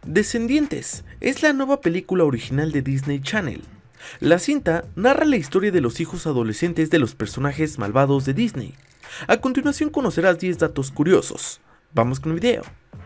Descendientes es la nueva película original de Disney Channel. La cinta narra la historia de los hijos adolescentes de los personajes malvados de Disney. A continuación conocerás 10 datos curiosos. Vamos con el video.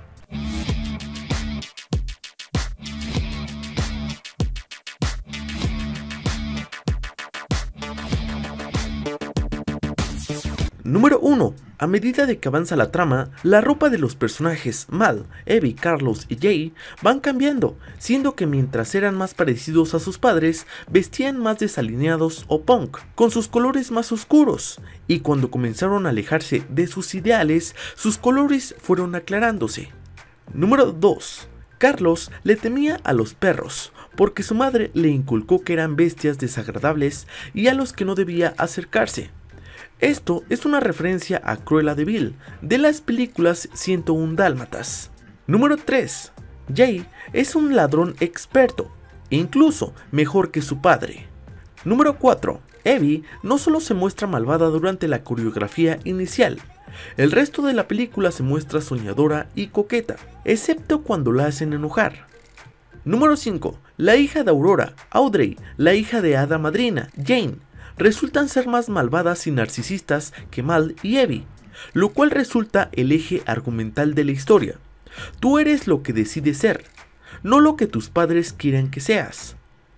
Número 1. A medida de que avanza la trama, la ropa de los personajes Mal, Evie, Carlos y Jay van cambiando, siendo que mientras eran más parecidos a sus padres, vestían más desalineados o punk, con sus colores más oscuros, y cuando comenzaron a alejarse de sus ideales, sus colores fueron aclarándose. Número 2. Carlos le temía a los perros, porque su madre le inculcó que eran bestias desagradables y a los que no debía acercarse. Esto es una referencia a Cruella de Vil, de las películas 101 Dálmatas. Número 3. Jay es un ladrón experto, incluso mejor que su padre. Número 4. Evie no solo se muestra malvada durante la coreografía inicial, el resto de la película se muestra soñadora y coqueta, excepto cuando la hacen enojar. Número 5. La hija de Aurora, Audrey, la hija de Hada Madrina, Jane, resultan ser más malvadas y narcisistas que Mal y Evie, lo cual resulta el eje argumental de la historia. Tú eres lo que decides ser, no lo que tus padres quieren que seas.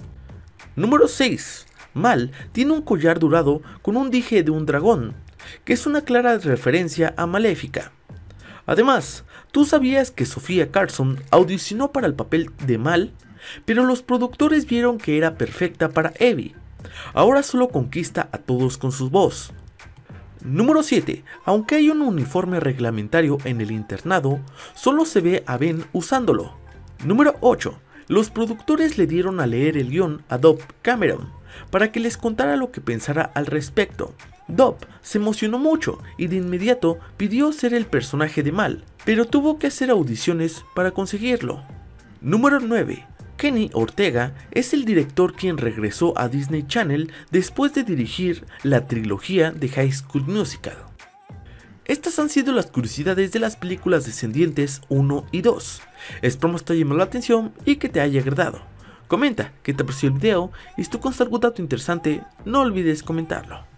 Número 6. Mal tiene un collar dorado con un dije de un dragón, que es una clara referencia a Maléfica. Además, ¿tú sabías que Sofía Carson audicionó para el papel de Mal, pero los productores vieron que era perfecta para Evie? Ahora solo conquista a todos con su voz. Número 7. Aunque hay un uniforme reglamentario en el internado, solo se ve a Ben usándolo. Número 8. Los productores le dieron a leer el guión a Dove Cameron para que les contara lo que pensara al respecto. Dove se emocionó mucho y de inmediato pidió ser el personaje de Mal, pero tuvo que hacer audiciones para conseguirlo. Número 9. Kenny Ortega es el director quien regresó a Disney Channel después de dirigir la trilogía de High School Musical. Estas han sido las curiosidades de las películas Descendientes 1 y 2. Esperamos te haya llamado la atención y que te haya agradado. Comenta qué te pareció el video y si tú constas algún dato interesante, no olvides comentarlo.